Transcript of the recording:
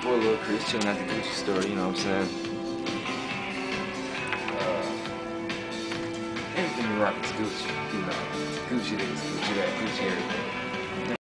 Poor little Chris chilling at the Gucci store, you know what I'm saying? Everything you rock is Gucci, you know. Gucci this, Gucci that, Gucci everything.